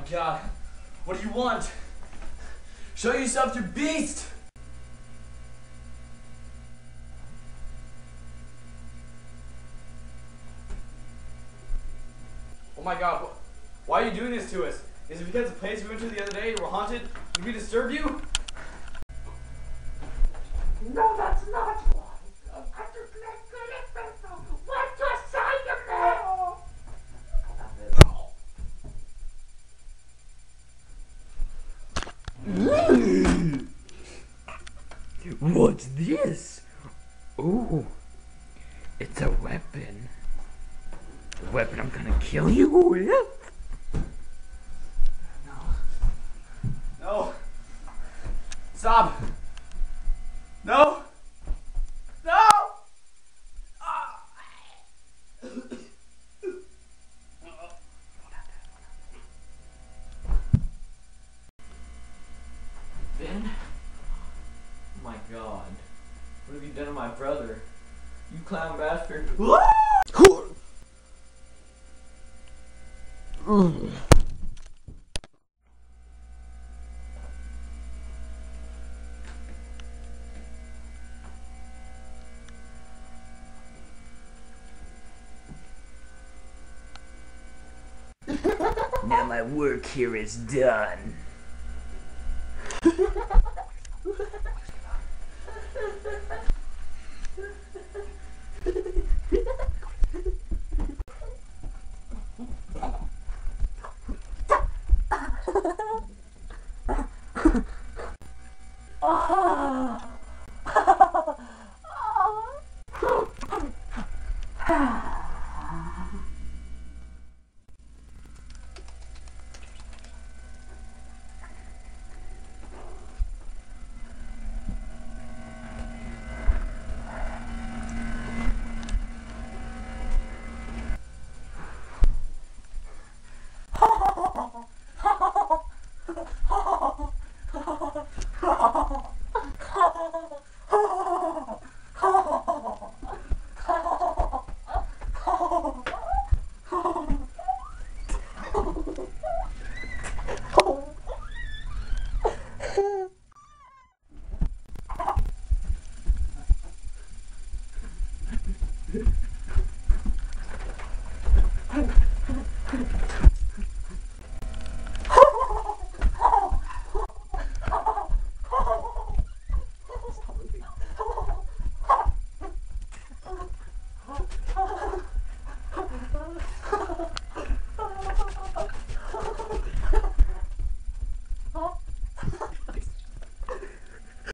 God. What do you want? Show yourself, you beast! Oh my God, why are you doing this to us? Is it because the place we went to the other day were haunted? Did we disturb you? No, that's not why. I just let people. What you say to me? What's this? Ooh, it's a weapon. The weapon I'm gonna kill you with? No. Stop. No. No. Ben? Oh my God. What have you done to my brother? You clown bastard. Now my work here is done.